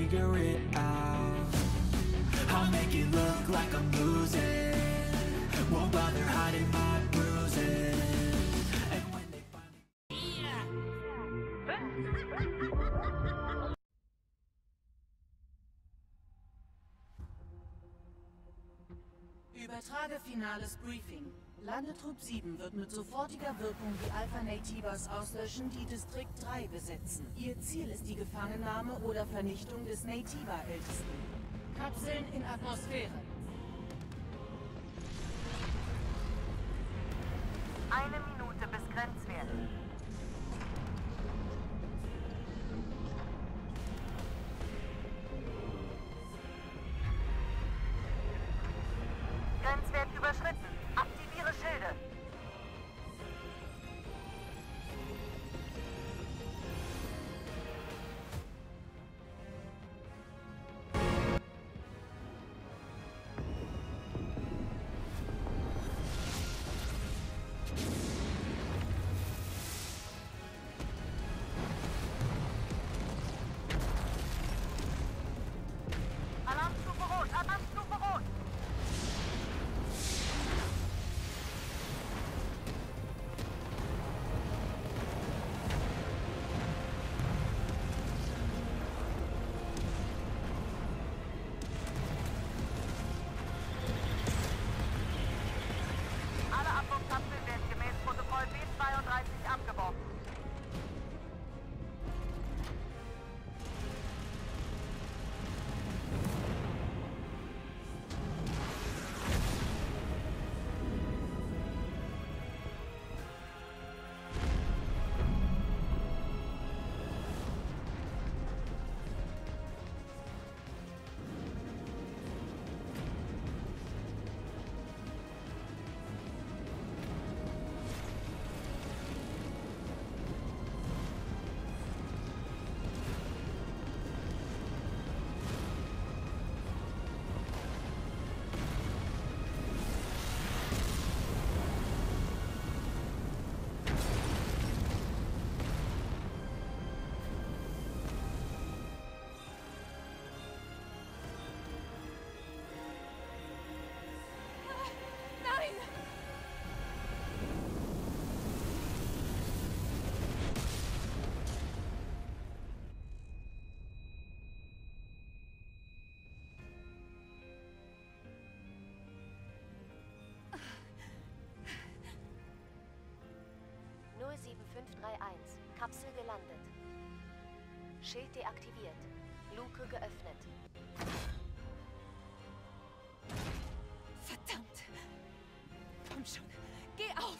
figure it out. I'll make it look like I'm losing. Won't bother hiding my bruises. And when they finally... Übertrage finales Briefing. Landetrupp 7 wird mit sofortiger Wirkung die Alpha-Nativers auslöschen, die Distrikt 3 besetzen. Ihr Ziel ist die Gefangennahme oder Vernichtung des Nativa-Ältesten. Kapseln in Atmosphäre. 1 Minute bis Grenzwert. Grenzwert überschritten. Aktiviere Schilde. Alarmstufe Rot, Alarmstufe Rot. Alle Abwurfkapseln werden gemäß Protokoll B32 abgeworfen. Null 7531. Kapsel gelandet. Schild deaktiviert. Luke geöffnet. Verdammt! Komm schon, geh auf!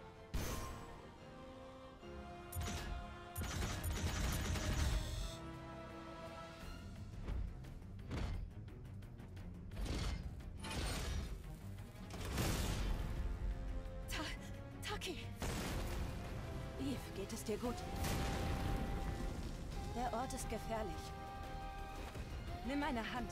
Taki! Eve, geht es dir gut? Der Ort ist gefährlich. Nimm meine Hand.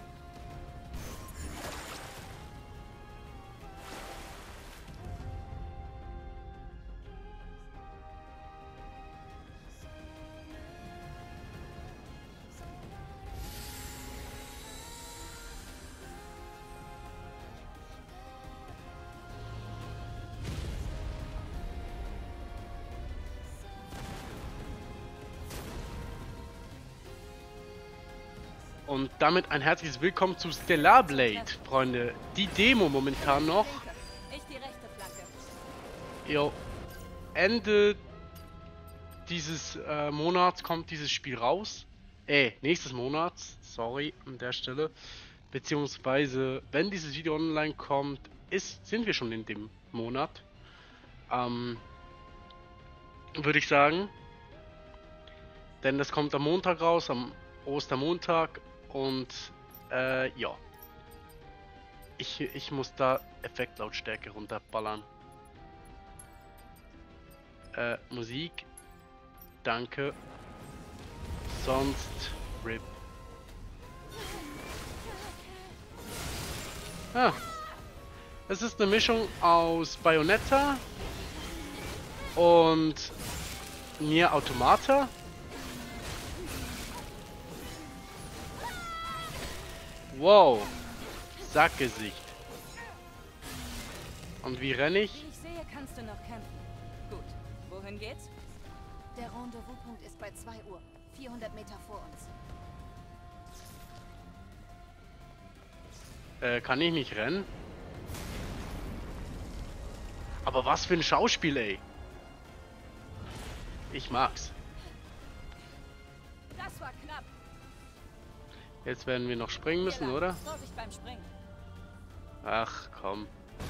Und damit ein herzliches Willkommen zu Stellar Blade, Freunde. Die Demo momentan noch. Ich die rechte Flanke. Jo. Ende dieses Monats kommt dieses Spiel raus. Nächstes Monats. Sorry an der Stelle. Beziehungsweise, wenn dieses Video online kommt, sind wir schon in dem Monat. Würde ich sagen. Denn das kommt am Montag raus, am Ostermontag. Und ja. Ich muss da Effektlautstärke runterballern. Musik. Danke. Sonst RIP. Ah. Es ist eine Mischung aus Bayonetta und Nier Automata. Wow. Sackgesicht. Und wie renne ich? Wie ich sehe, kannst du noch kämpfen. Gut. Wohin geht's? Der Rendezvouspunkt ist bei 2 Uhr. 400 Meter vor uns. Kann ich nicht rennen? Aber was für ein Schauspiel, ey. Ich mag's. Das war knapp. Jetzt werden wir noch springen müssen, Hier lang. oder? Vorsicht beim Springen. Ach, komm.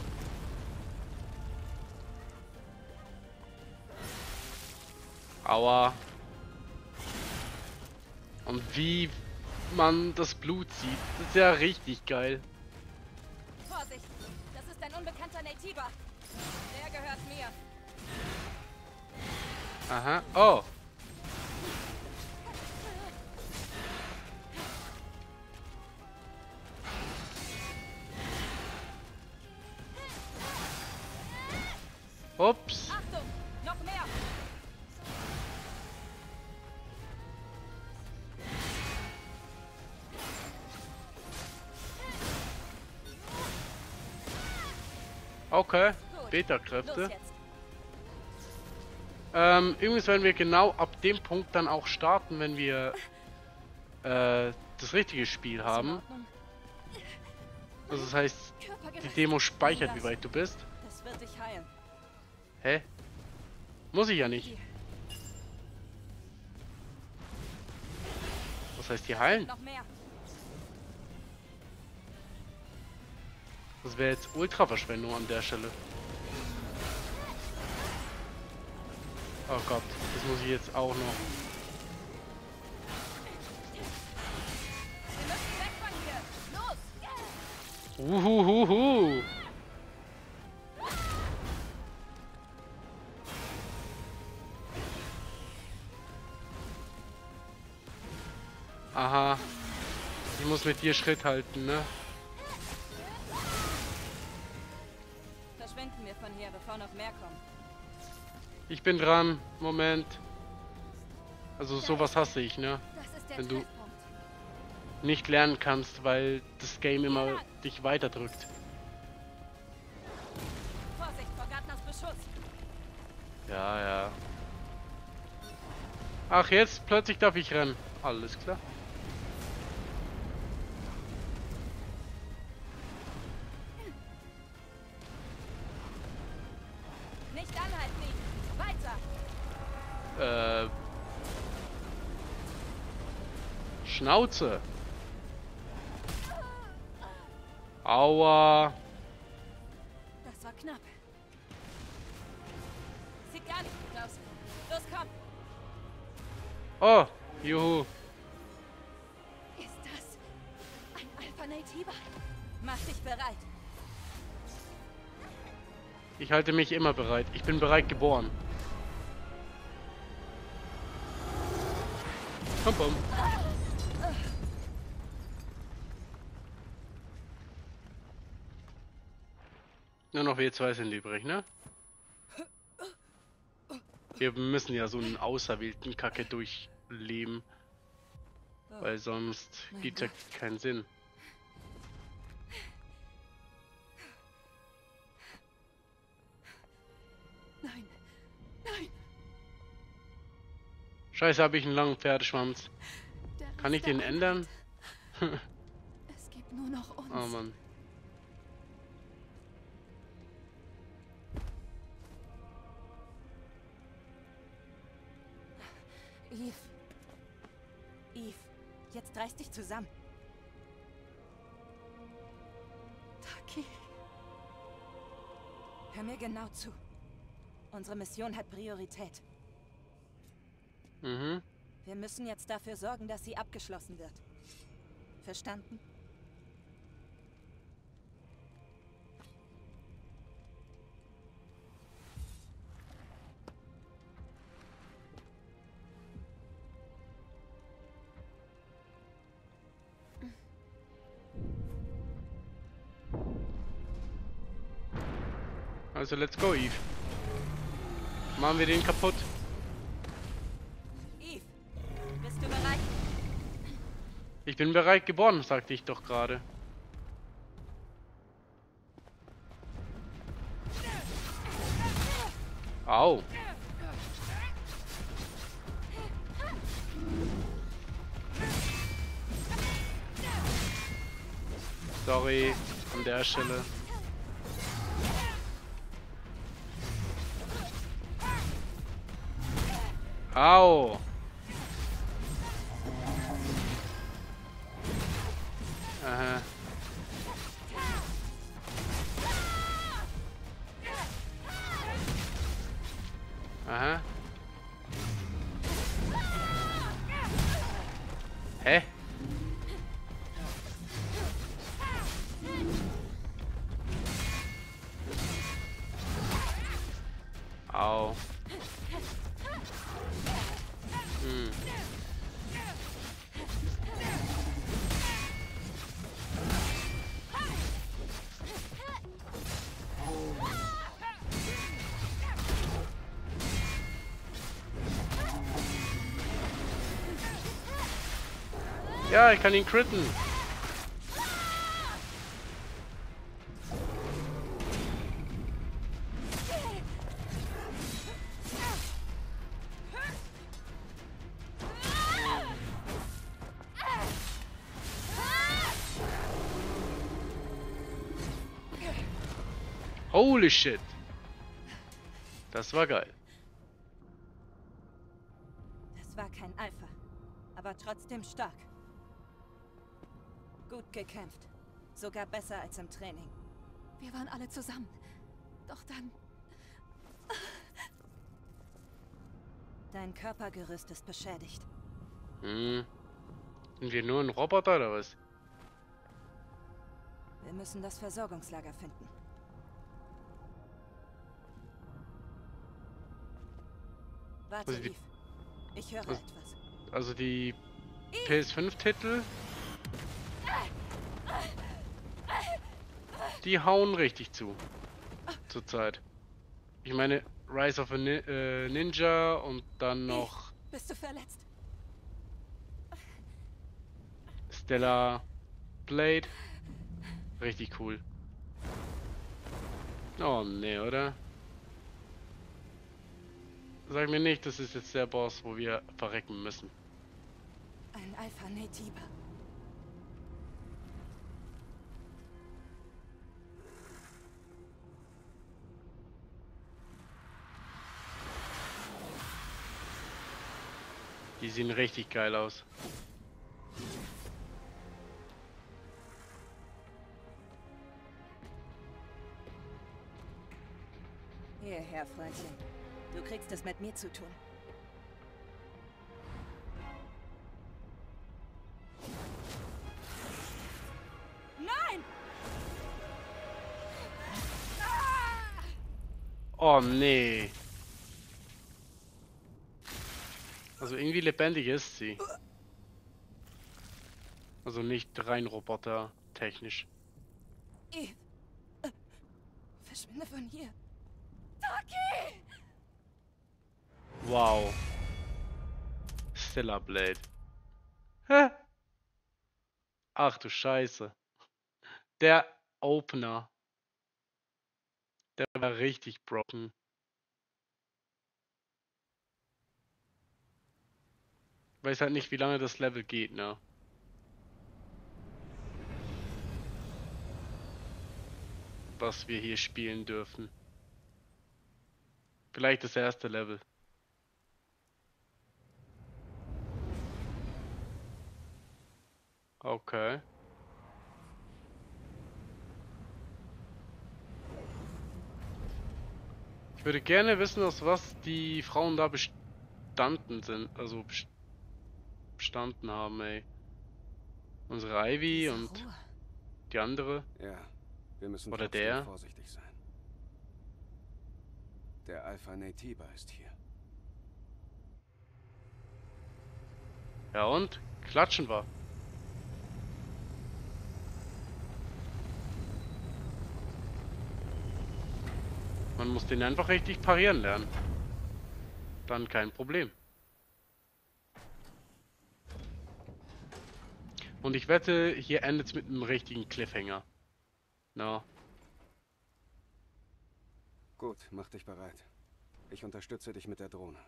Aua. Und wie man das Blut sieht, das ist ja richtig geil. Vorsicht! Das ist ein unbekannter Nativer. Der gehört mir. Aha. Oh. Ups. Achtung! Noch mehr! Okay. Gut. Beta-Kräfte. Los jetzt. Übrigens werden wir genau ab dem Punkt dann auch starten, wenn wir das richtige Spiel Ist in haben. Ordnung? Also das heißt, die Körpergewicht. Demo speichert, wie weit du bist. Das wird dich heilen. Hä? Muss ich ja nicht. Hier. Was heißt hier heilen? Noch mehr. Das wäre jetzt Ultra-Verschwendung an der Stelle. Oh Gott, das muss ich jetzt auch noch. Wir müssen weg von hier. Los! Uhuhuhu. Aha. Ich muss mit dir Schritt halten, ne? Verschwinden wir von hier, bevor noch mehr kommen. Ich bin dran. Moment. Also sowas hasse ich, ne? Das ist der Wenn du Treffpunkt. nicht lernen kannst, weil das Game immer dich weiterdrückt. Vorsicht vor Gardners Beschuss. Ja, ja. Ach, jetzt plötzlich darf ich rennen. Alles klar. Nicht anhalten, Eve. Weiter. Schnauze. Aua. Das war knapp. Sieht gar nicht gut aus. Los, komm. Oh, juhu. Ist das ein Alpha Nativer? Mach dich bereit. Ich halte mich immer bereit. Ich bin bereit geboren. Komm, komm. Nur noch wir zwei sind übrig, ne? Wir müssen ja so einen auserwählten Kacke durchleben. Weil sonst gibt's ja keinen Sinn. Nein. Nein. Scheiße, habe ich einen langen Pferdeschwanz. Der Kann ich Rest den der ändern? Einheit. Es gibt nur noch uns. Oh Mann. Eve. Eve, jetzt reiß dich zusammen. Taki. Hör mir genau zu. Unsere Mission hat Priorität. Mhm. Wir müssen jetzt dafür sorgen, dass sie abgeschlossen wird. Verstanden? Also let's go, Eve. Machen wir den kaputt. Eve, bist du bereit? Ich bin bereit geboren, sagte ich doch gerade. Au. Sorry, an der Stelle. Au. Aha. Aha. Hä? Au. Hm. Ja, ich kann ihn critten. Holy shit. Das war geil. Das war kein Alpha, aber trotzdem stark. Gut gekämpft. Sogar besser als im Training. Wir waren alle zusammen. Doch dann... Dein Körpergerüst ist beschädigt. Hm. Sind wir nur ein Roboter oder was? Wir müssen das Versorgungslager finden. Warte, Also Eve. Ich höre etwas. Also die PS5-Titel, die hauen richtig zu. Zurzeit. Ich meine, Rise of a Ninja und dann noch Bist du verletzt? Stellar Blade. Richtig cool. Oh ne, oder? Sag mir nicht, das ist jetzt der Boss, wo wir verrecken müssen. Ein Alpha Naytiba. Die sehen richtig geil aus. Hierher, Freundchen. Du kriegst es mit mir zu tun. Nein! Oh nee. Also irgendwie lebendig ist sie. Also nicht rein Roboter technisch. Eve! Verschwinde von hier. Taki! Wow. Stellar Blade. Hä? Ach du Scheiße. Der Opener. Der war richtig broken. Weiß halt nicht, wie lange das Level geht, ne? Was wir hier spielen dürfen. Vielleicht das erste Level. Okay. Ich würde gerne wissen, aus was die Frauen da bestanden sind. Also bestanden haben, ey. Unsere Ivy Diese und Ruhe. die andere. Ja, wir müssen Oder trotzdem der. vorsichtig sein. Der Alpha Naytiba ist hier. Ja und? Klatschen wir. Man muss den einfach richtig parieren lernen. Dann kein Problem. Und ich wette, hier endet es mit einem richtigen Cliffhanger. No. Gut, mach dich bereit. Ich unterstütze dich mit der Drohne.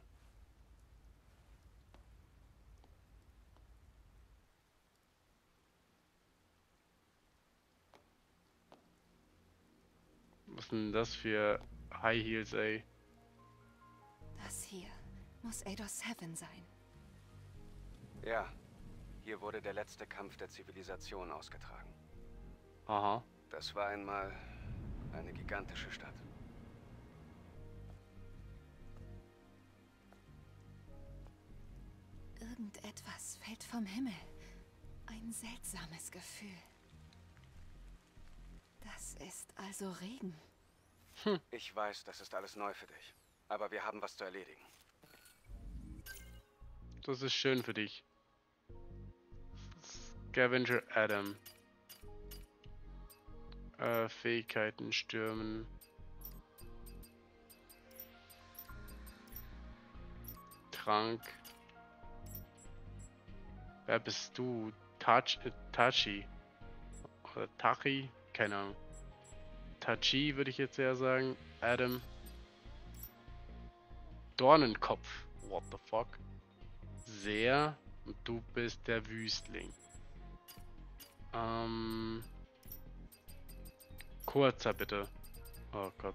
Was ist denn das für High Heels, ey? Das hier muss Eidos Heaven sein. Ja, hier wurde der letzte Kampf der Zivilisation ausgetragen. Aha. Das war einmal eine gigantische Stadt. Irgendetwas fällt vom Himmel. Ein seltsames Gefühl. Das ist also Regen. Ich weiß, das ist alles neu für dich. Aber wir haben was zu erledigen. Das ist schön für dich. Scavenger Adam. Fähigkeiten stürmen. Trank. Wer bist du? Tachi. Oder Tachi? Keine Ahnung. Tachi würde ich jetzt eher sagen. Adam. Dornenkopf. What the fuck? Sehr. Und du bist der Wüstling. Kurzer bitte. Oh Gott.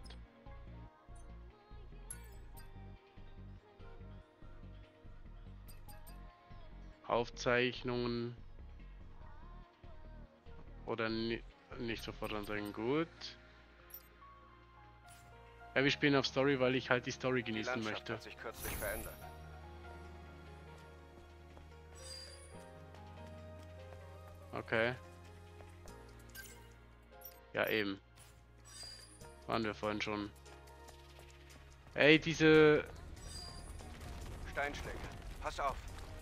Aufzeichnungen. Oder nicht sofort anzeigen. Gut. Ja, wir spielen auf Story, weil ich halt die Story Die genießen Landschaft möchte. hat sich kürzlich verändert. Okay. Ja, eben. Waren wir vorhin schon. Ey, diese... Steinschläge. Pass auf.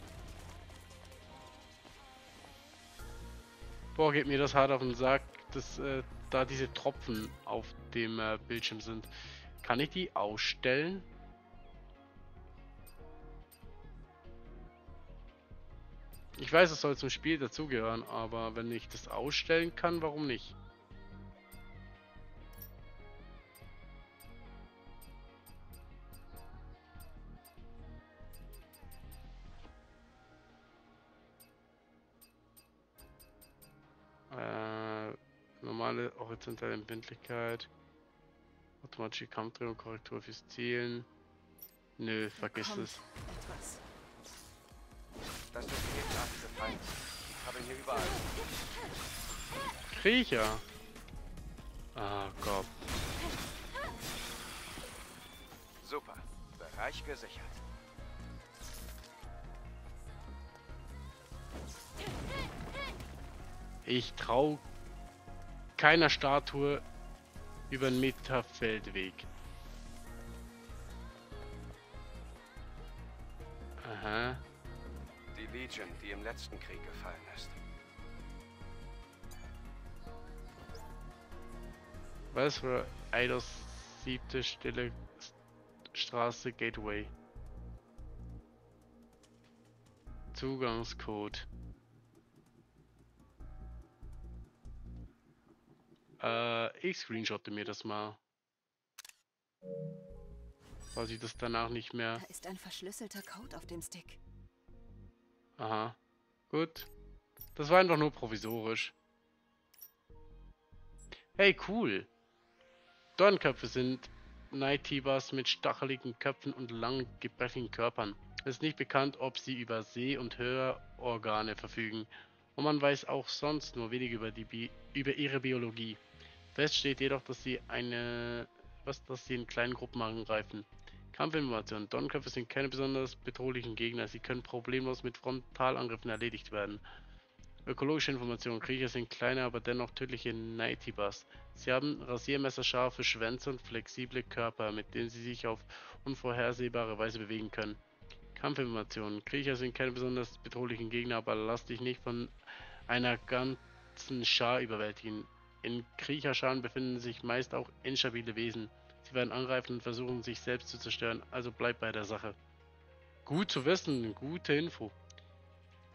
Boah, geht mir das hart auf den Sack, dass da diese Tropfen auf dem Bildschirm sind. Kann ich die ausstellen? Ich weiß, es soll zum Spiel dazugehören, aber wenn ich das ausstellen kann, warum nicht? Normale horizontale Empfindlichkeit. Automatische Kampfdrehung, Korrektur fürs Zielen. Nö, vergiss Kommt es. etwas. Das ist die gegnerische Feind. Die krabbeln hier überall. Kriecher. Ah Gott. Super. Bereich gesichert. Ich trau keiner Statue über einen Meter Feldweg. Aha. Die Legion, die im letzten Krieg gefallen ist. Was für Eidos 7. Stille Straße Gateway. Zugangscode. Ich screenshotte mir das mal. Falls ich das danach nicht mehr... Da ist ein verschlüsselter Code auf dem Stick. Aha. Gut. Das war einfach nur provisorisch. Hey, cool. Dornköpfe sind Night-Tibas mit stacheligen Köpfen und langen, gebrechigen Körpern. Es ist nicht bekannt, ob sie über Seh- und Hörorgane verfügen. Und man weiß auch sonst nur wenig über ihre Biologie. Fest steht jedoch, dass sie in kleinen Gruppen angreifen. Kampfinformationen. Dornköpfe sind keine besonders bedrohlichen Gegner. Sie können problemlos mit Frontalangriffen erledigt werden. Ökologische Informationen. Kriecher sind kleine, aber dennoch tödliche Night-Tibas. Sie haben rasiermesserscharfe Schwänze und flexible Körper, mit denen sie sich auf unvorhersehbare Weise bewegen können. Kampfinformationen. Kriecher sind keine besonders bedrohlichen Gegner, aber lass dich nicht von einer ganzen Schar überwältigen. In Kriecherscharen befinden sich meist auch instabile Wesen. Sie werden angreifen und versuchen, sich selbst zu zerstören, also bleib bei der Sache. Gut zu wissen, gute Info.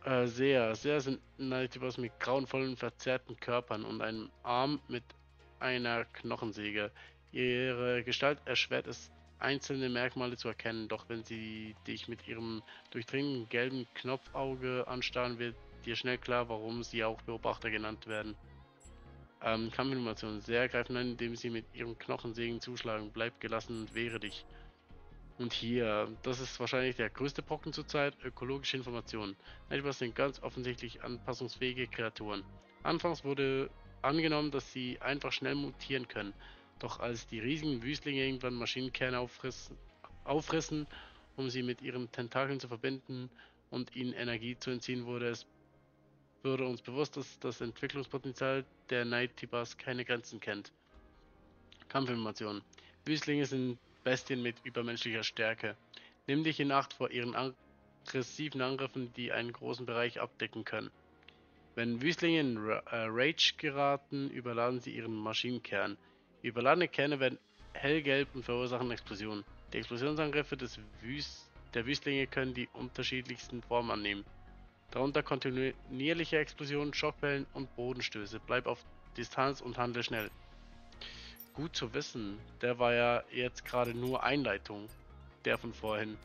Sehr sind Nightibus mit grauenvollen, verzerrten Körpern und einem Arm mit einer Knochensäge. Ihre Gestalt erschwert es, einzelne Merkmale zu erkennen, doch wenn sie dich mit ihrem durchdringenden gelben Knopfauge anstarren, wird dir schnell klar, warum sie auch Beobachter genannt werden. Kampfinformationen. Sehr greifen an, indem sie mit ihren Knochensägen zuschlagen. Bleib gelassen und wehre dich. Und hier, das ist wahrscheinlich der größte Brocken zurzeit, ökologische Informationen. Nightibus sind ganz offensichtlich anpassungsfähige Kreaturen. Anfangs wurde angenommen, dass sie einfach schnell mutieren können. Doch als die riesigen Wüstlinge irgendwann Maschinenkerne auffressen, um sie mit ihren Tentakeln zu verbinden und ihnen Energie zu entziehen, wurde uns bewusst, dass das Entwicklungspotenzial der Nightibus keine Grenzen kennt. Kampfinformationen. Wüstlinge sind Bestien mit übermenschlicher Stärke. Nimm dich in Acht vor ihren aggressiven Angriffen, die einen großen Bereich abdecken können. Wenn Wüstlinge in Rage geraten, überladen sie ihren Maschinenkern. Überladene Kerne werden hellgelb und verursachen Explosionen. Die Explosionsangriffe der Wüstlinge können die unterschiedlichsten Formen annehmen. Darunter kontinuierliche Explosionen, Schockwellen und Bodenstöße. Bleib auf Distanz und handle schnell. Gut zu wissen. Der war ja jetzt gerade nur Einleitung. Der von vorhin.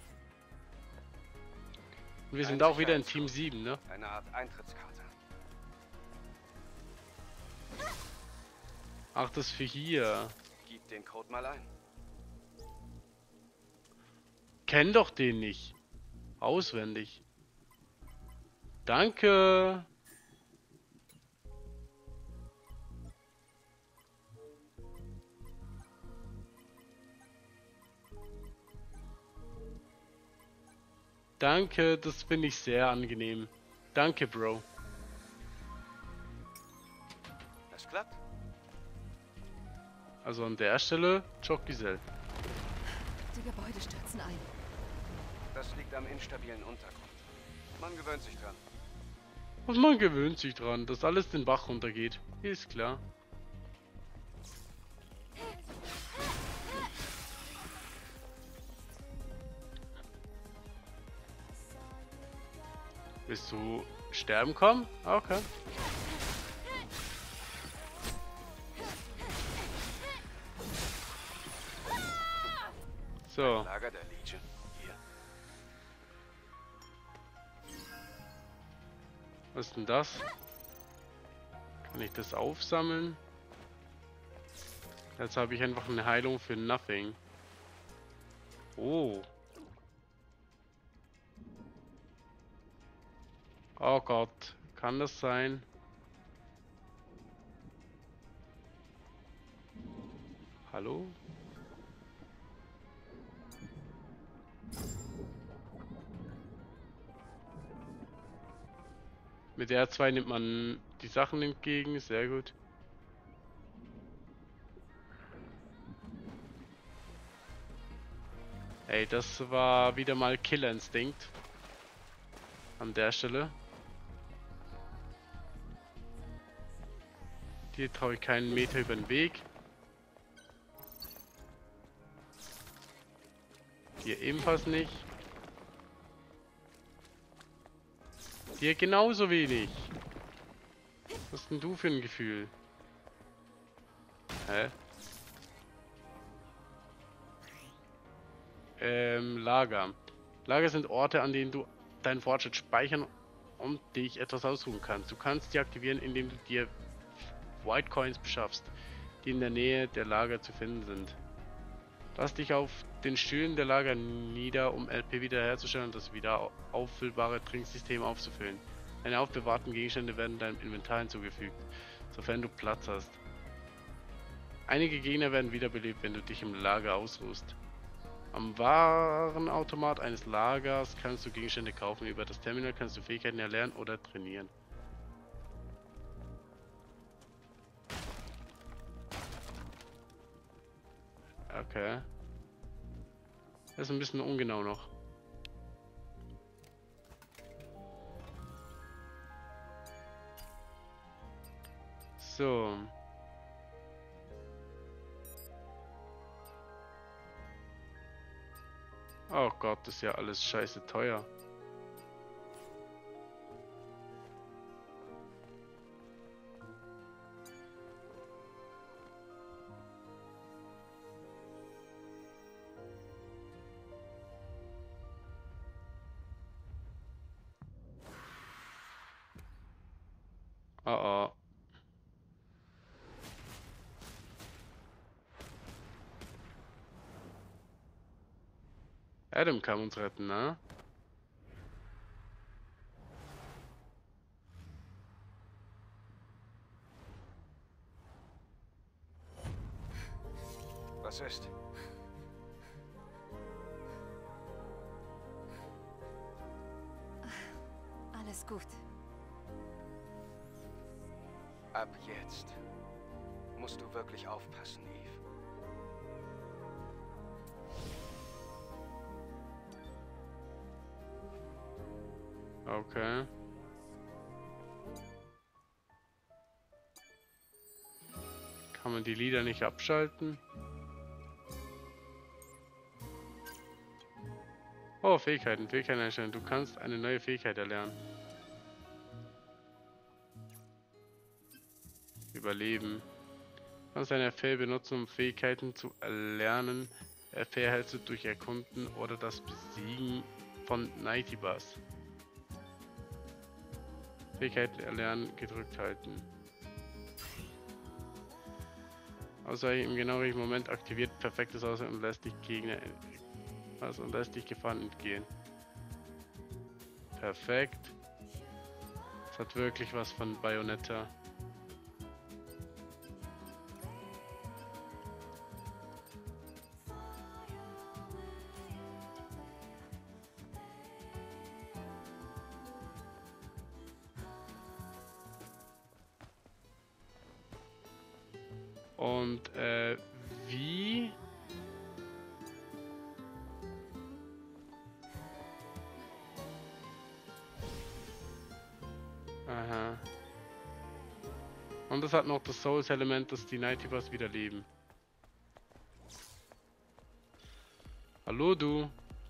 Und wir sind auch wieder in Team 7, ne? Eine Art Eintrittskarte. Ach, das für hier. Gib den Code mal ein. Kenn doch den nicht. Auswendig. Danke. Danke, das finde ich sehr angenehm. Danke, Bro. Das klappt. Also an der Stelle, Jokgisel. Die Gebäude stürzen ein. Das liegt am instabilen Untergrund. Man gewöhnt sich dran. Und man gewöhnt sich dran, dass alles den Bach runtergeht. Ist klar. Willst du sterben kommen? Okay. So. Lager der Legion. Hier. Was ist denn das? Kann ich das aufsammeln? Jetzt habe ich einfach eine Heilung für nothing. Oh. Oh Gott, kann das sein? Hallo? Mit R2 nimmt man die Sachen entgegen, sehr gut. Ey, das war wieder mal Killer Instinct. An der Stelle. Hier traue ich keinen Meter über den Weg. Hier ebenfalls nicht. Hier genauso wenig. Was hast denn du für ein Gefühl? Hä? Lager. Lager sind Orte, an denen du deinen Fortschritt speichern und dich etwas ausruhen kannst. Du kannst die aktivieren, indem du dir White Coins beschaffst, die in der Nähe der Lager zu finden sind. Lass dich auf den Stühlen der Lager nieder, um LP wiederherzustellen und das wieder auffüllbare Trinksystem aufzufüllen. Deine aufbewahrten Gegenstände werden deinem Inventar hinzugefügt, sofern du Platz hast. Einige Gegner werden wiederbelebt, wenn du dich im Lager ausruhst. Am Warenautomat eines Lagers kannst du Gegenstände kaufen. Über das Terminal kannst du Fähigkeiten erlernen oder trainieren. Okay. Das ist ein bisschen ungenau noch. So. Oh Gott, das ist ja alles scheiße teuer. Oh oh. Adam kann uns retten, ne? Was ist? Alles gut. Ab jetzt musst du wirklich aufpassen, Eve. Okay. Kann man die Lieder nicht abschalten? Oh, Fähigkeiten einstellen. Du kannst eine neue Fähigkeit erlernen. Überleben. Du kannst eine Fähigkeit benutzen, um Fähigkeiten zu erlernen. Erhältst du durch Erkunden oder das Besiegen von Nightibus. Fähigkeiten erlernen, gedrückt halten. Ausweichen im genau richtigen Moment aktiviert perfektes Ausweichen und lässt dich Gefahren entgehen. Perfekt. Das hat wirklich was von Bayonetta. Und wie? Aha. Und das hat noch das Souls-Element, dass die Nightibus wieder leben. Hallo du.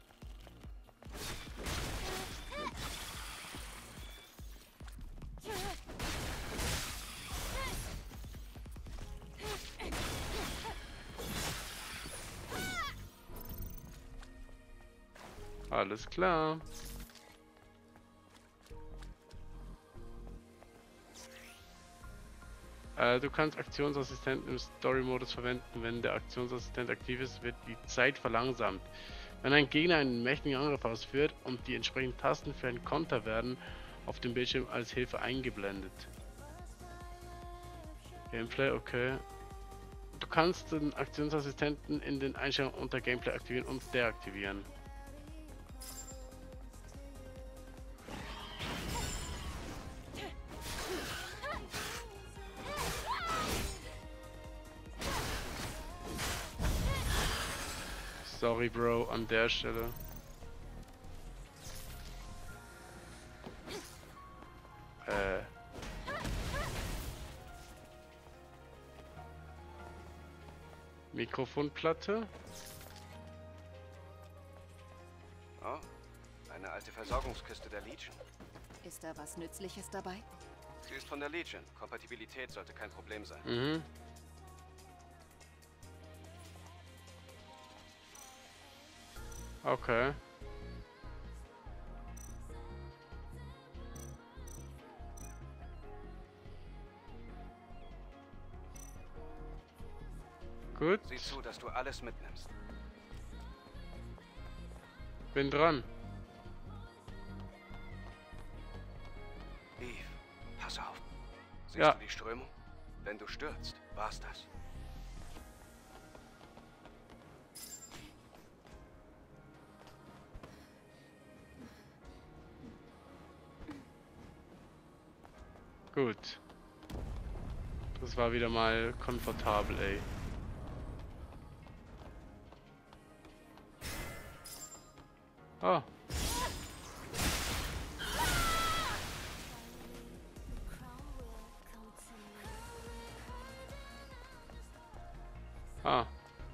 Alles klar. Du kannst Aktionsassistenten im Story-Modus verwenden. Wenn der Aktionsassistent aktiv ist, wird die Zeit verlangsamt. Wenn ein Gegner einen mächtigen Angriff ausführt und die entsprechenden Tasten für einen Konter werden auf dem Bildschirm als Hilfe eingeblendet. Gameplay, okay. Du kannst den Aktionsassistenten in den Einstellungen unter Gameplay aktivieren und deaktivieren. Sorry, Bro, an der Stelle. Mikrofonplatte. Oh, eine alte Versorgungskiste der Legion. Ist da was Nützliches dabei? Sie ist von der Legion. Kompatibilität sollte kein Problem sein. Mhm. Okay. Gut. Sieh zu, dass du alles mitnimmst. Bin dran. Eve, pass auf. Siehst Ja. du die Strömung? Wenn du stürzt, war's das. Gut. Das war wieder mal komfortabel, ey. Ah. Ah.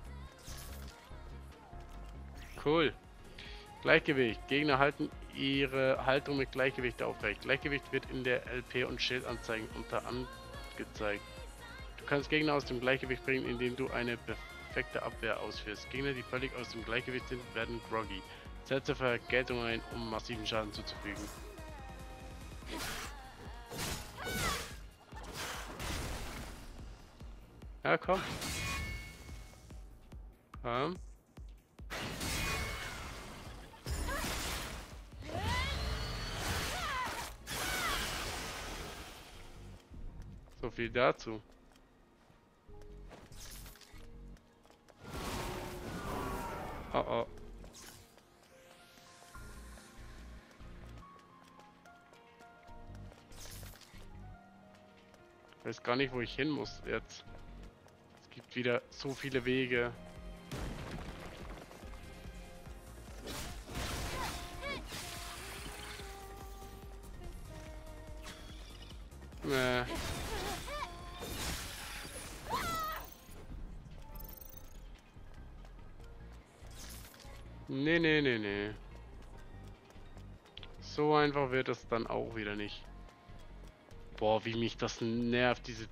Cool. Gleichgewicht. Gegner halten ihre Haltung mit Gleichgewicht aufrecht. Gleichgewicht wird in der LP und Schildanzeigen unter angezeigt. Du kannst Gegner aus dem Gleichgewicht bringen, indem du eine perfekte Abwehr ausführst. Gegner, die völlig aus dem Gleichgewicht sind, werden groggy. Setze Vergeltung ein, um massiven Schaden zuzufügen. Ja, komm. Komm. So viel dazu. Oh oh. Ich weiß gar nicht, wo ich hin muss jetzt. Es gibt wieder so viele Wege. Nee. Nee. So einfach wird es dann auch wieder nicht. Boah, wie mich das nervt, diese...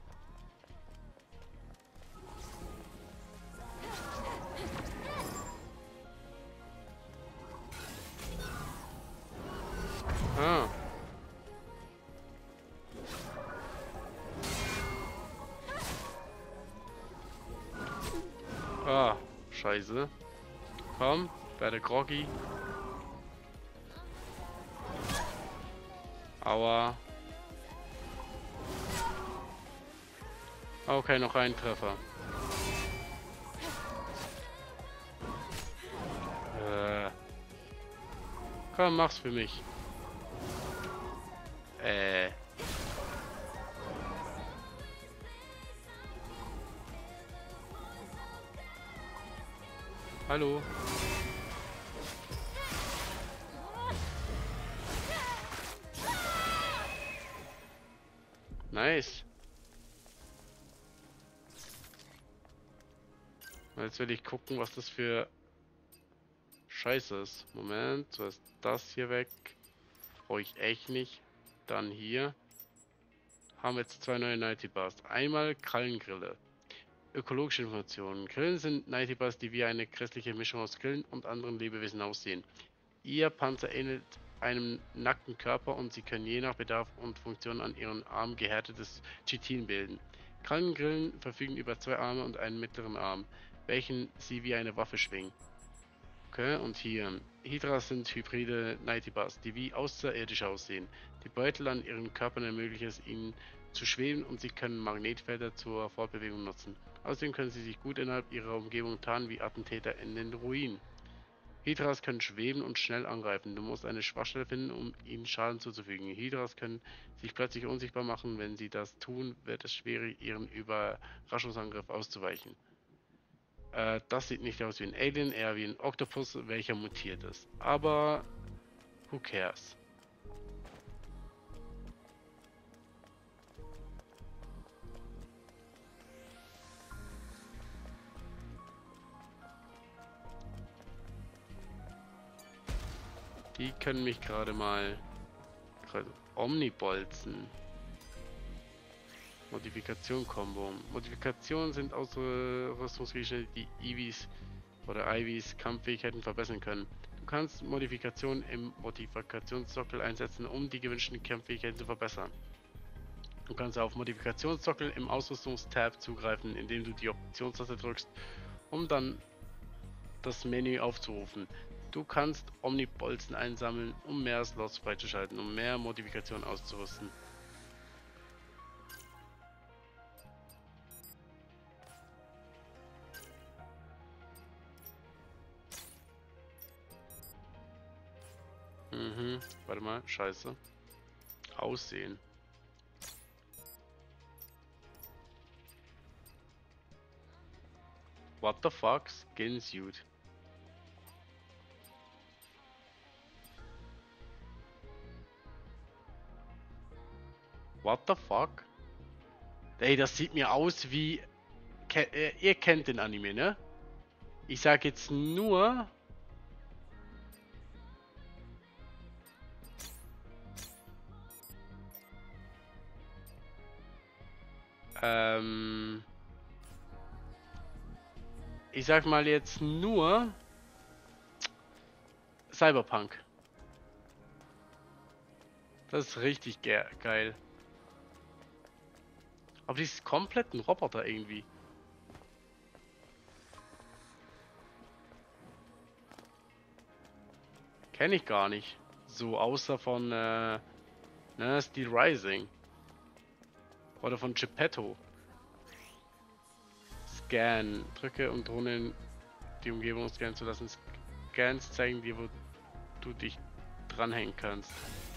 Ah. Ah, scheiße. Komm, werde groggy. Aua. Okay, noch ein Treffer. Komm, mach's für mich. Hallo. Nice. Jetzt will ich gucken, was das für Scheiße ist. Moment, so ist das hier weg. Brauche ich echt nicht. Dann hier. Haben wir jetzt zwei neue Nighty Bars. Einmal Krallengrille. Ökologische Informationen. Grillen sind Nighty Bars, die wie eine grässliche Mischung aus Grillen und anderen Lebewesen aussehen. Ihr Panzer ähnelt einem nackten Körper und sie können je nach Bedarf und Funktion an ihren Armen gehärtetes Chitin bilden. Krallengrillen verfügen über zwei Arme und einen mittleren Arm, welchen sie wie eine Waffe schwingen. Okay, und hier. Hydras sind hybride Nighty Bars, die wie außerirdisch aussehen. Die Beutel an ihren Körpern ermöglichen es ihnen zu schweben und sie können Magnetfelder zur Fortbewegung nutzen. Außerdem können sie sich gut innerhalb ihrer Umgebung tarnen wie Attentäter in den Ruinen. Hydras können schweben und schnell angreifen. Du musst eine Schwachstelle finden, um ihnen Schaden zuzufügen. Hydras können sich plötzlich unsichtbar machen. Wenn sie das tun, wird es schwierig, ihren Überraschungsangriff auszuweichen. Das sieht nicht aus wie ein Alien, eher wie ein Oktopus, welcher mutiert ist. Aber who cares? Die können mich gerade mal Omnibolzen. Modifikation-Kombo. Modifikationen sind Ausrüstungsgegenstände, die Eevees oder Ivies Kampffähigkeiten verbessern können. Du kannst Modifikationen im Modifikationssockel einsetzen, um die gewünschten Kampffähigkeiten zu verbessern. Du kannst auf Modifikationssockel im Ausrüstungstab zugreifen, indem du die Optionstaste drückst, um dann das Menü aufzurufen. Du kannst Omnibolzen einsammeln, um mehr Slots freizuschalten, um mehr Modifikationen auszurüsten. Warte mal, scheiße. Aussehen. What the fuck? Skin suit. What the fuck? Ey, das sieht mir aus wie... ihr kennt den Anime, ne? Ich sag jetzt nur... ich sag mal jetzt nur Cyberpunk. Das ist richtig geil. Aber die ist komplett ein Roboter irgendwie. Kenne ich gar nicht. So außer von Steel Rising. Oder von Geppetto. Scan. Drücke und Drohnen die Umgebung scannen zu lassen. Scans zeigen dir, wo du dich dranhängen kannst.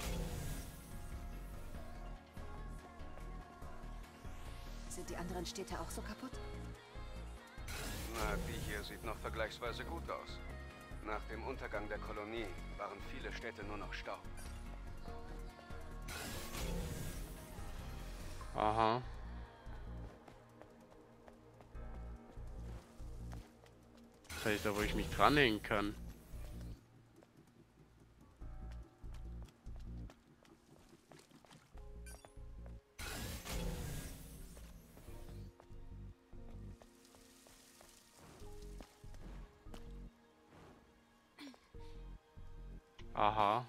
Sind die anderen Städte auch so kaputt? Na, die hier sieht noch vergleichsweise gut aus. Nach dem Untergang der Kolonie waren viele Städte nur noch Staub. Aha. Vielleicht da, wo ich mich dranhängen kann. Aha.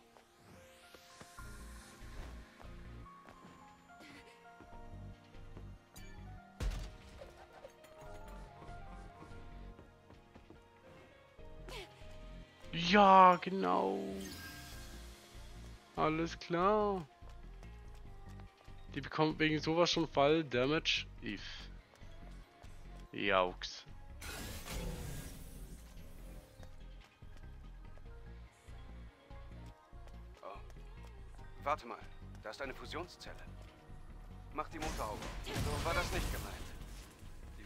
Ja, genau. Alles klar. Die bekommt wegen sowas schon Fall Damage if. Jaux. Oh. Warte mal, da ist eine Fusionszelle. Mach die Motor auf. So war das nicht gemeint. Die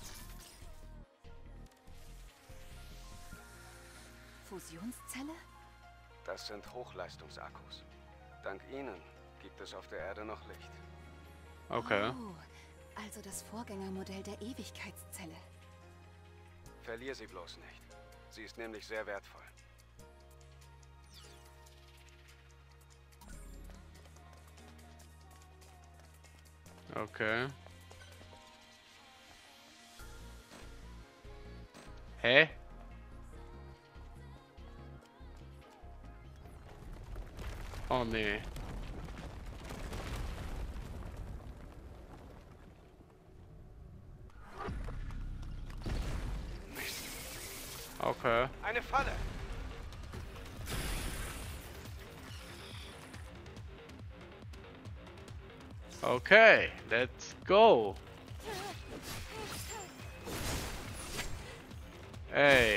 Fusionszelle? Das sind Hochleistungsakkus. Dank ihnen gibt es auf der Erde noch Licht. Okay. Oh, also das Vorgängermodell der Ewigkeitszelle. Verlier sie bloß nicht. Sie ist nämlich sehr wertvoll. Okay. Hä? Oh nee. Okay. Eine Falle! Okay, let's go. Ey.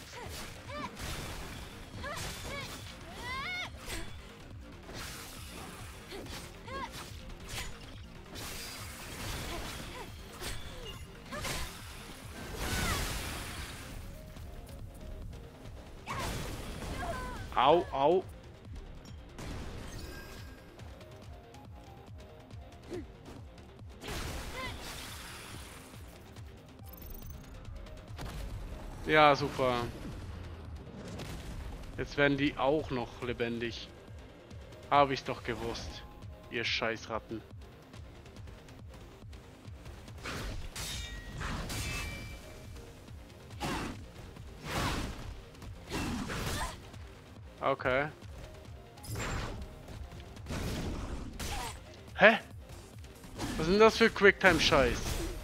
Au, au. Ja, super. Jetzt werden die auch noch lebendig. Habe ich's doch gewusst. Ihr Scheißratten. Okay. Hä? Was ist denn das für Quicktime-Scheiß?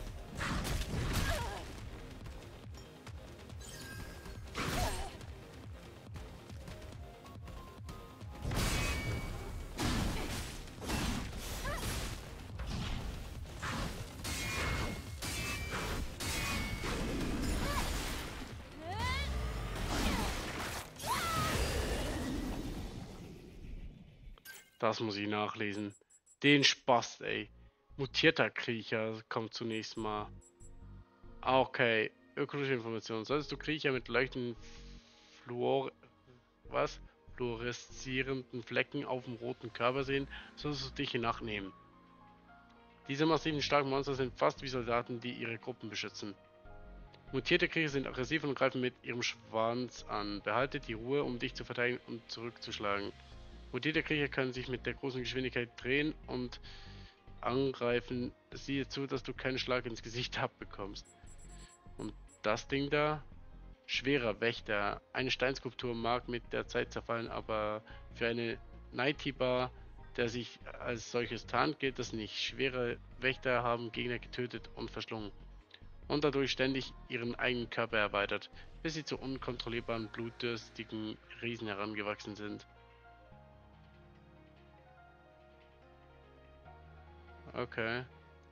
Das muss ich nachlesen. Den Spaß, ey. Mutierter Kriecher kommt zunächst mal. Okay. Ökologische Informationen. Solltest du Kriecher mit leuchtenden fluoreszierenden Flecken auf dem roten Körper sehen, solltest du dich in Acht nehmen. Diese massiven starken Monster sind fast wie Soldaten, die ihre Gruppen beschützen. Mutierte Kriecher sind aggressiv und greifen mit ihrem Schwanz an. Behalte die Ruhe, um dich zu verteidigen und zurückzuschlagen. Mutierte Kriecher können sich mit der großen Geschwindigkeit drehen und angreifen. Siehe zu, dass du keinen Schlag ins Gesicht abbekommst. Und das Ding da? Schwerer Wächter. Eine Steinskulptur mag mit der Zeit zerfallen, aber für eine Nightbar, der sich als solches tarnt, gilt das nicht. Schwere Wächter haben Gegner getötet und verschlungen. und dadurch ständig ihren eigenen Körper erweitert, bis sie zu unkontrollierbaren, blutdürstigen Riesen herangewachsen sind. Okay.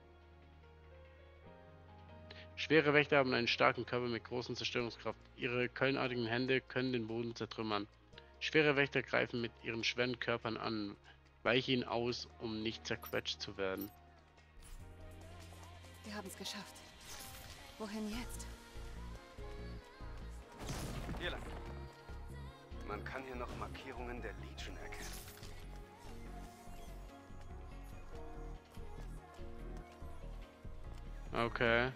Schwere Wächter haben einen starken Körper mit großer Zerstörungskraft. Ihre keulenartigen Hände können den Boden zertrümmern. Schwere Wächter greifen mit ihren schweren Körpern an, weichen ihn aus, um nicht zerquetscht zu werden. Wir haben es geschafft. Wohin jetzt? Hier lang. Man kann hier noch Markierungen der Legion erkennen. Okay.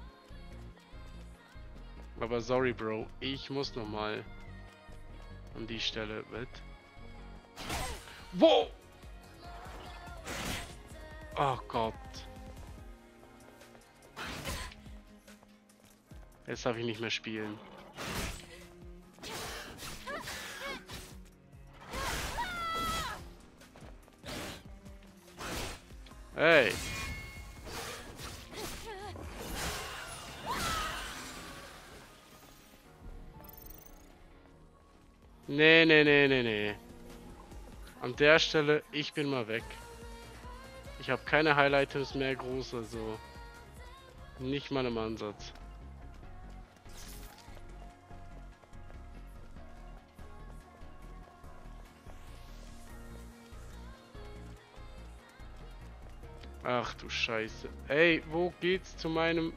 Aber sorry, Bro. Ich muss nochmal an die Stelle. Was? Wo? Oh Gott. Jetzt darf ich nicht mehr spielen. Hey. Nee. An der Stelle, ich bin mal weg. Ich habe keine Highlight-Items mehr groß, also nicht mal im Ansatz. Ach du Scheiße. Ey, wo geht's zu meinem...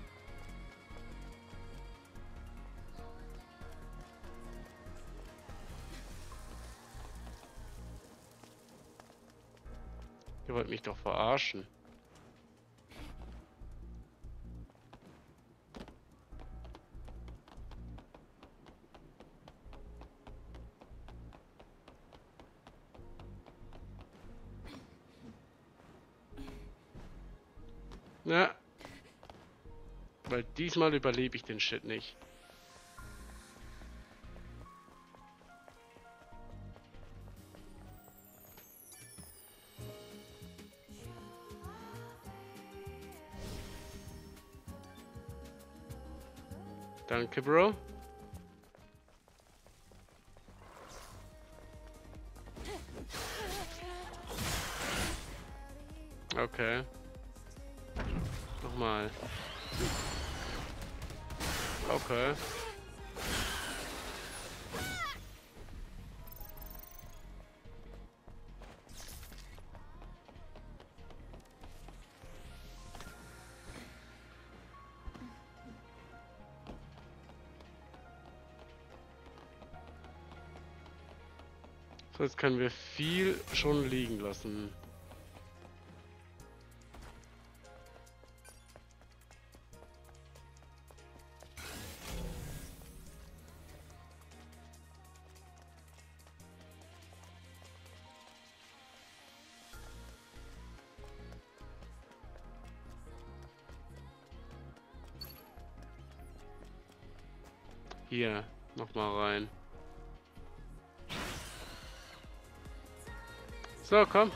Ihr wollt mich doch verarschen. Ja. Weil diesmal überlebe ich den Shit nicht. Danke, Bro. Okay. Nochmal. Okay. So, jetzt können wir viel schon liegen lassen. Hier, nochmal rein. So, komm.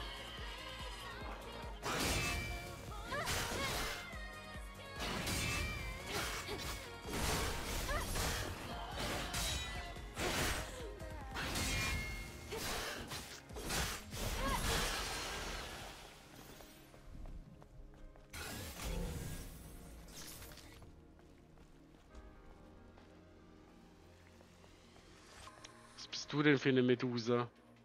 Was bist du denn für eine Medusa?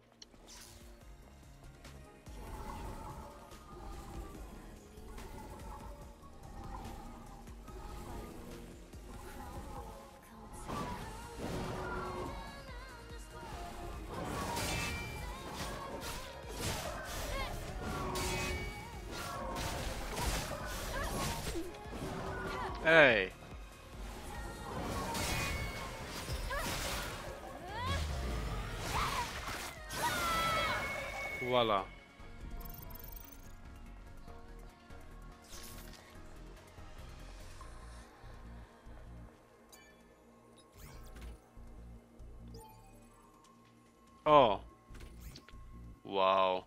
Ey. Voila. Oh. Wow.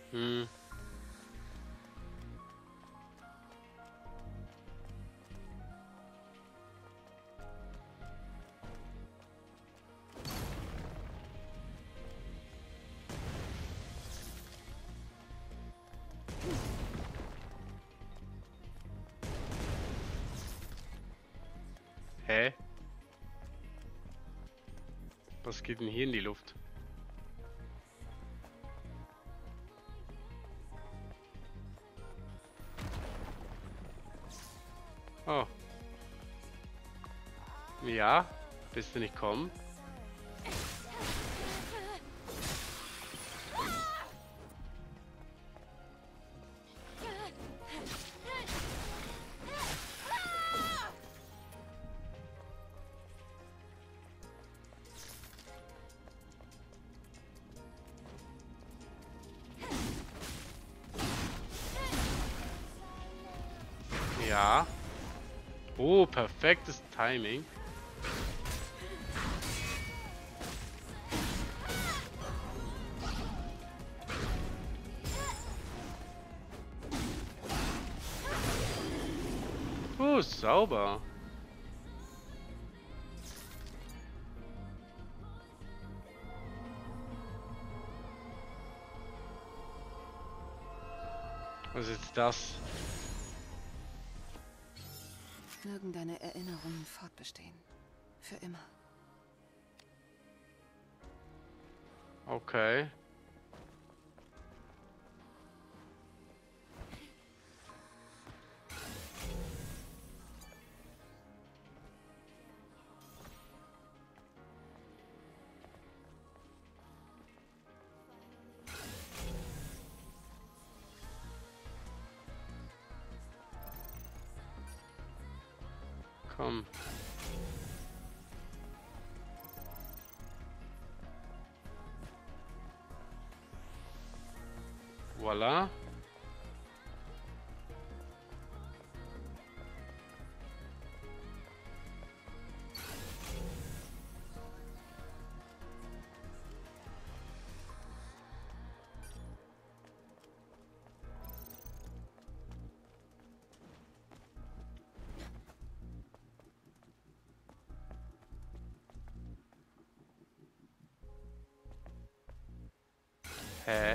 Hm. Hä? Was geht denn hier in die Luft? Oh. Ja, bist du nicht kommen? Ja. Oh, perfektes Timing. Sauber. Was ist jetzt das? Mögen deine Erinnerungen fortbestehen. Für immer. Okay. Komm. Voila. Hä?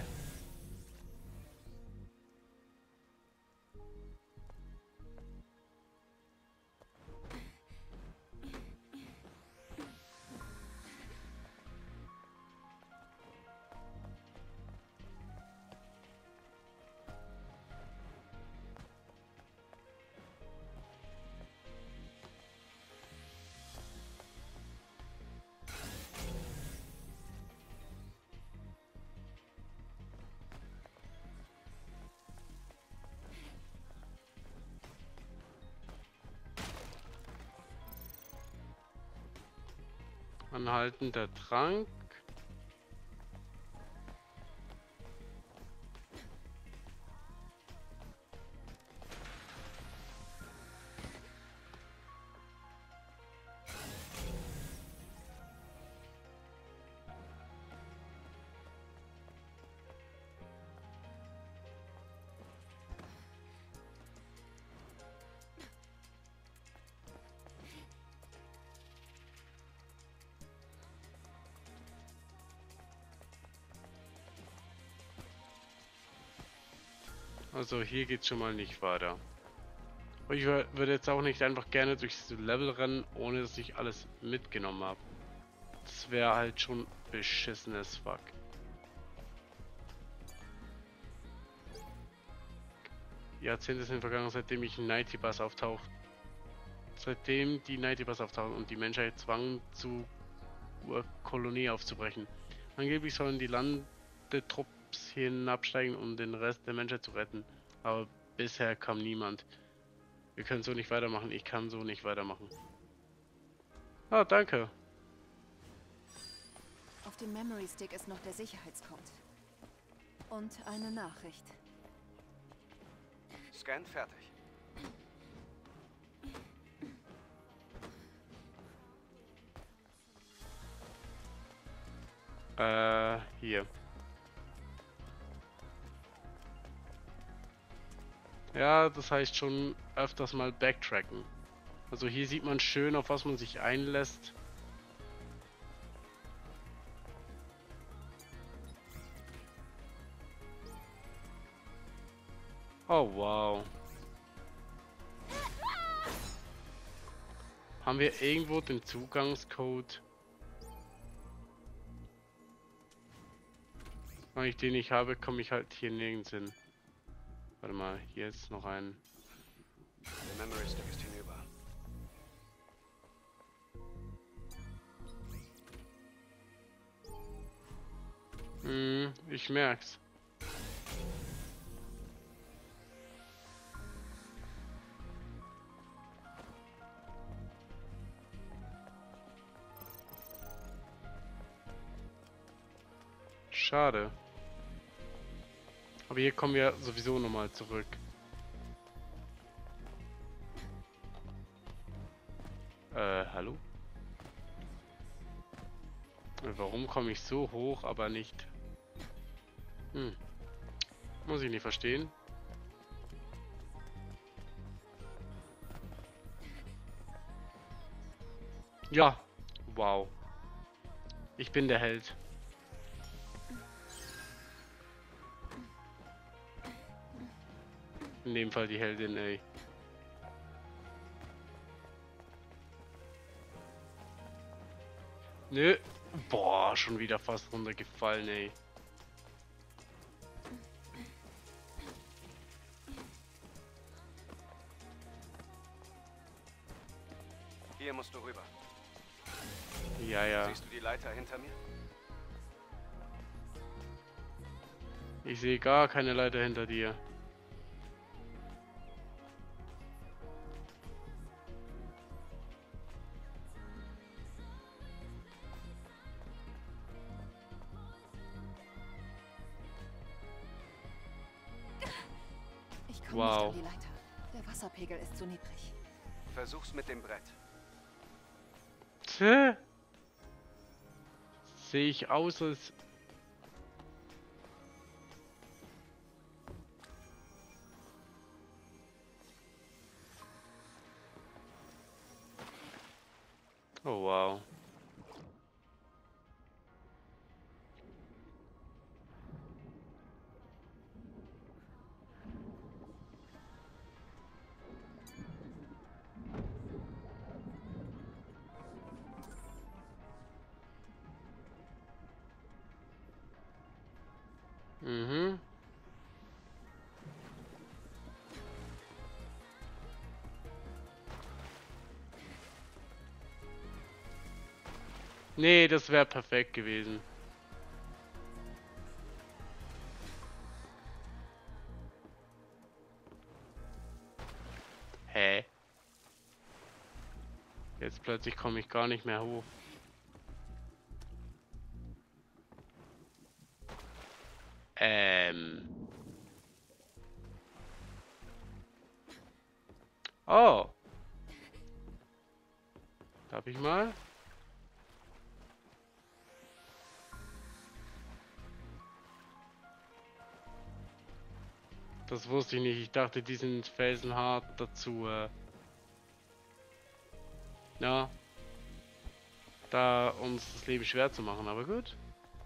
Anhaltender Trank. Also hier geht's schon mal nicht weiter. Ich würde jetzt auch nicht einfach gerne durchs Level rennen, ohne dass ich alles mitgenommen habe. Das wäre halt schon beschissenes Fuck. Jahrzehnte sind vergangen, seitdem ich in Nighty Bus auftaucht. Seitdem die Nighty Bus auftauchen und die Menschheit zwang, zur Kolonie aufzubrechen. Angeblich sollen die Landetrupps hinabsteigen, um den Rest der Menschheit zu retten. Aber bisher kam niemand. Wir können so nicht weitermachen. Ich kann so nicht weitermachen. Ah, danke. Auf dem Memory Stick ist noch der Sicherheitscode. Und eine Nachricht. Scan fertig. Hier. Ja, das heißt schon öfters mal backtracken. Also hier sieht man schön, auf was man sich einlässt. Oh wow. Haben wir irgendwo den Zugangscode? Wenn ich den nicht habe, komme ich halt hier nirgends hin. Warte mal, hier ist noch ein... Der Memory Stick ist hinüber. Ich merk's. Schade. Aber hier kommen wir sowieso nochmal zurück. Hallo? Warum komme ich so hoch, aber nicht? Muss ich nicht verstehen. Ja. Wow. Ich bin der Held. In dem Fall die Heldin, ey. Nö. Boah, schon wieder fast runtergefallen, ey. Hier musst du rüber. Ja, ja. Siehst du die Leiter hinter mir? Ich sehe gar keine Leiter hinter dir. Ich komme Wow. nicht an die Leiter. Der Wasserpegel ist zu niedrig. Versuch's mit dem Brett. Tö. Sehe ich aus als... Oh wow. Mhm. Nee, das wäre perfekt gewesen. Hä? Jetzt plötzlich komme ich gar nicht mehr hoch. Oh. Darf ich mal? Das wusste ich nicht. Ich dachte, die sind felsenhart dazu. Ja. Da uns das Leben schwer zu machen, aber gut.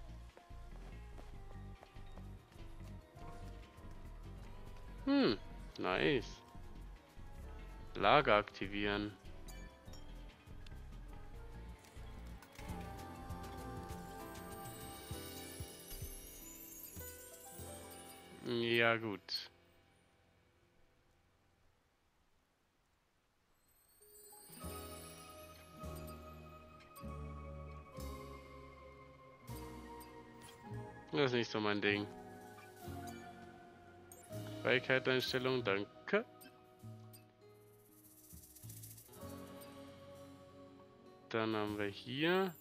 Nice. Lager aktivieren. Ja, gut. Das ist nicht so mein Ding. Fähigkeitseinstellung, danke. Dann haben wir hier.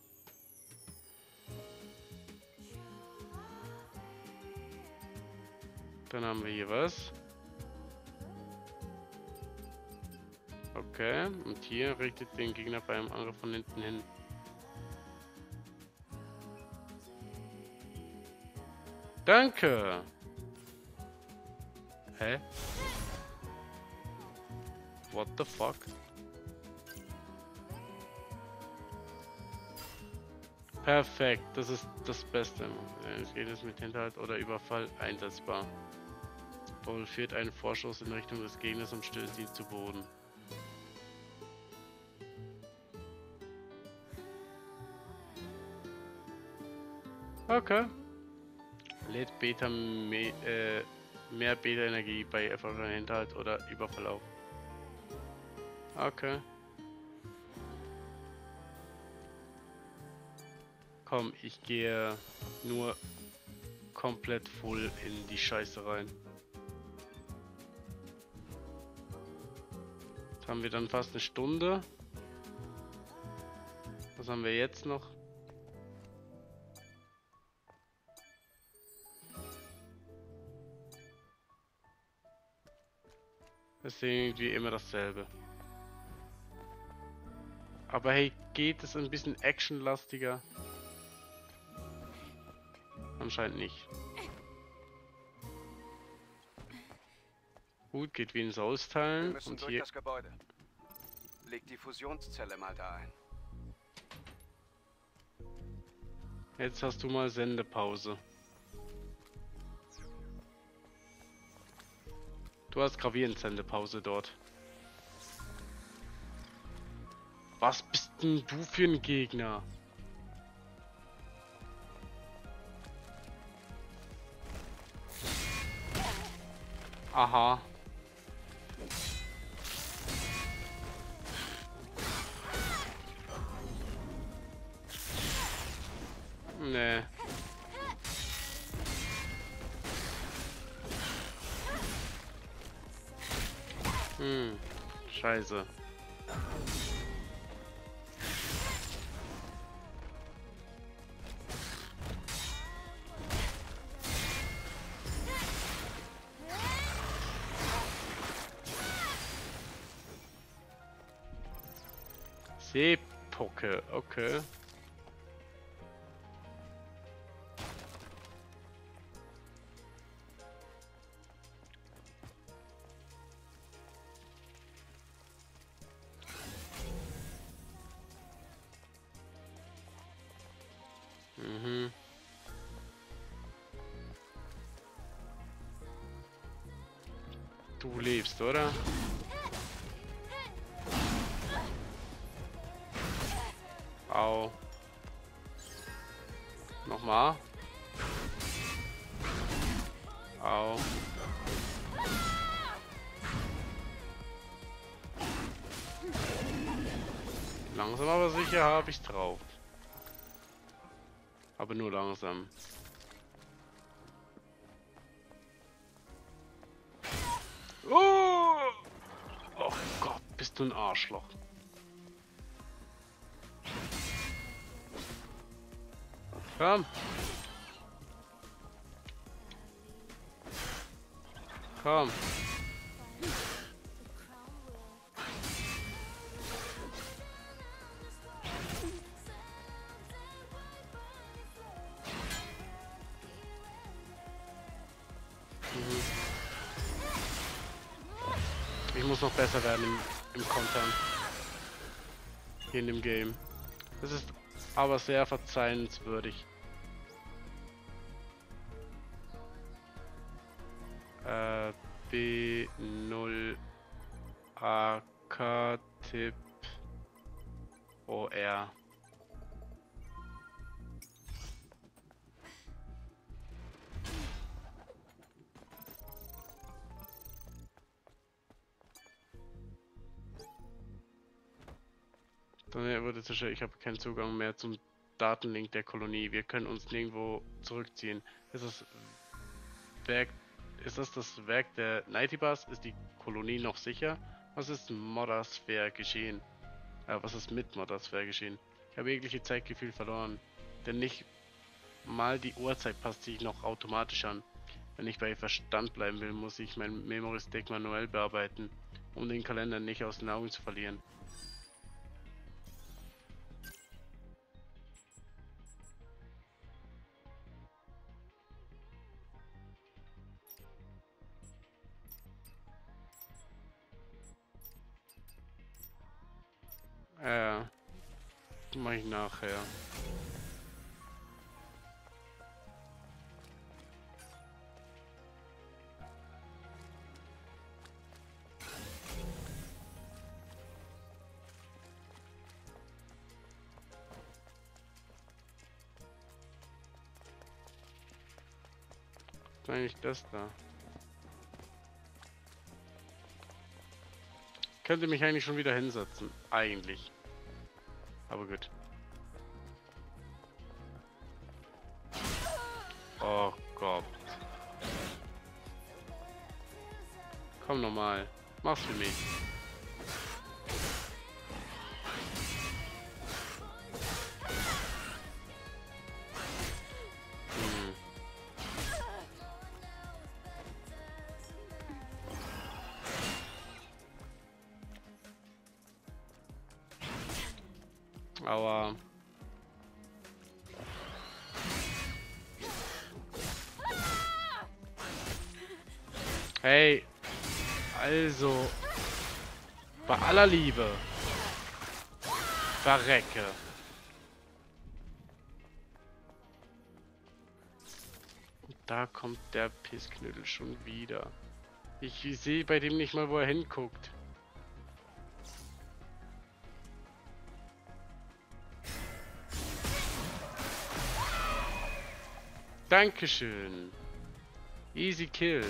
Dann haben wir hier was. Okay, und hier richtet den Gegner bei einem Angriff von hinten hin. Danke! Hä? What the fuck? Perfekt, das ist das Beste. Es geht es mit Hinterhalt oder Überfall einsetzbar. Vollführt einen Vorschuss in Richtung des Gegners und stößt ihn zu Boden. Okay. Lädt mehr Beta-Energie bei erfolgreichen Hinterhalt oder Überfall auf. Okay. Komm, ich gehe nur komplett voll in die Scheiße rein. Jetzt haben wir dann fast eine Stunde. Was haben wir jetzt noch? Das ist irgendwie immer dasselbe. Aber hey, geht es ein bisschen actionlastiger? Anscheinend nicht. Gut, geht wie ins Wir Austeilen. müssen Und durch hier. das Gebäude. Leg die Fusionszelle mal da ein. Jetzt hast du mal Sendepause. Du hast gravierend Sendepause dort. Was bist denn du für ein Gegner? Aha. Nee. Scheiße. Seepocke, okay. Mhm. Du lebst, oder? Au. Nochmal. Au. Langsam aber sicher habe ich drauf. Aber nur langsam. Oh! Oh Gott, bist du ein Arschloch. Komm. Komm. Ich muss noch besser werden im Kontern. Hier in dem Game. Das ist aber sehr verzeihenswürdig. B0 AK Tipp OR. Dann wurde sicher, ich habe keinen Zugang mehr zum Datenlink der Kolonie. Wir können uns nirgendwo zurückziehen. Werk, ist das Werk der Nightibus? Ist die Kolonie noch sicher? Was ist Moddersphere geschehen? Was ist mit Moddersphere geschehen? Ich habe jegliche Zeitgefühl verloren. Denn nicht mal die Uhrzeit passt sich noch automatisch an. Wenn ich bei Verstand bleiben will, muss ich mein Memory Stick manuell bearbeiten, um den Kalender nicht aus den Augen zu verlieren. Mach ich nachher. Was ist eigentlich das da? Könnte mich eigentlich schon wieder hinsetzen. Eigentlich. Aber gut. Oh Gott. Komm nochmal. Mach's für mich. Hm. Aber hey, also bei aller Liebe, verrecke. Und da kommt der Pissknödel schon wieder. Ich sehe bei dem nicht mal, wo er hinguckt. Dankeschön. Easy Kill.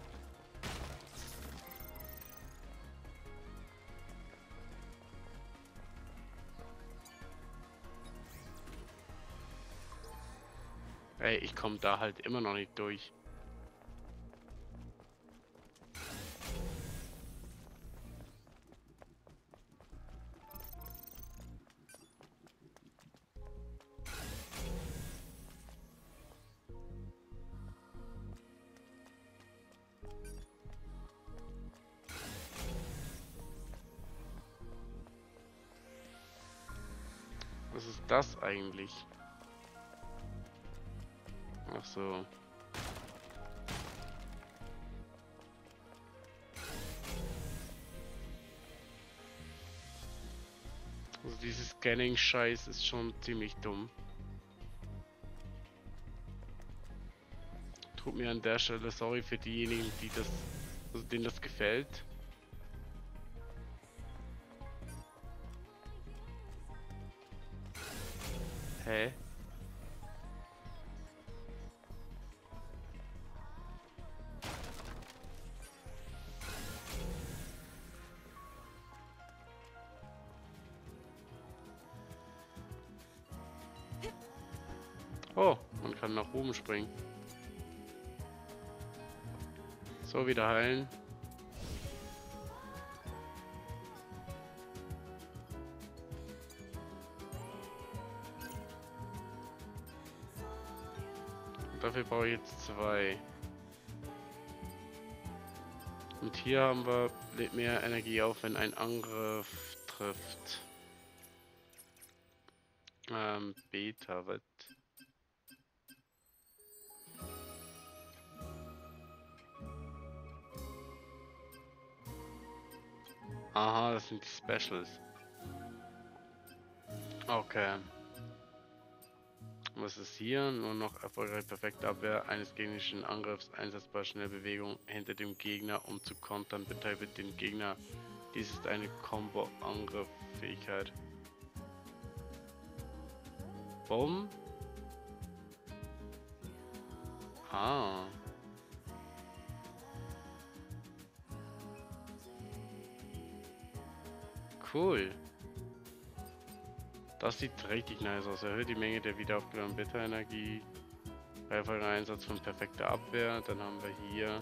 Ey, ich komme da halt immer noch nicht durch. Was ist das eigentlich? Ach so. Also dieses Scanning-Scheiß ist schon ziemlich dumm. Tut mir an der Stelle sorry für diejenigen, die das, also denen das gefällt. Hä? Oh, man kann nach oben springen. So, wieder heilen. Dafür brauche ich jetzt 2. Und hier haben wir, lädt mehr Energie auf, wenn ein Angriff trifft. Beta wird. Aha, das sind die Specials. Okay. Was ist hier? Nur noch erfolgreich perfekte Abwehr eines gegnerischen Angriffs, einsetzbar schnelle Bewegung hinter dem Gegner, um zu kontern, beteiligt den Gegner. Dies ist eine Combo-Angriff-Fähigkeit. Bumm. Ah. Cool. Das sieht richtig nice aus. Erhöht die Menge der wieder aufgeladen Beta-Energie. Einfacher Einsatz von perfekter Abwehr. Dann haben wir hier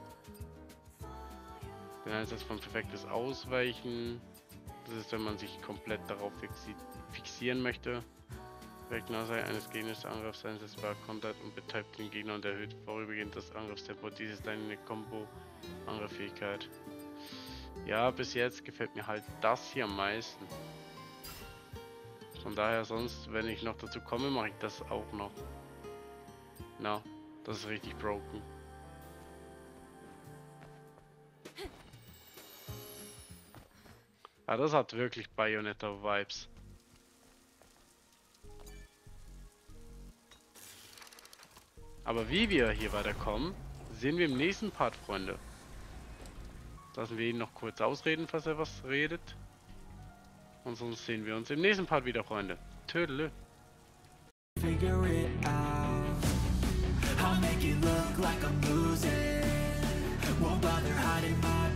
den Einsatz von perfektes Ausweichen. Das ist, wenn man sich komplett darauf fixieren möchte. Perfekten Ausweichen eines Gegners Angriffs einsetzbar, kontert und betreibt den Gegner und erhöht vorübergehend das Angriffstempo. Dies ist eine Combo-Angriffsfähigkeit. Ja, bis jetzt gefällt mir halt das hier am meisten. Von daher sonst, wenn ich noch dazu komme, mache ich das auch noch. Na, das ist richtig broken. Ah, das hat wirklich Bayonetta-Vibes. Aber wie wir hier weiterkommen, sehen wir im nächsten Part, Freunde. Lassen wir ihn noch kurz ausreden, falls er was redet. Und sonst sehen wir uns im nächsten Part wieder, Freunde. Tödele. Figure it out. I'll make it look like I'm losing. Won't bother hiding my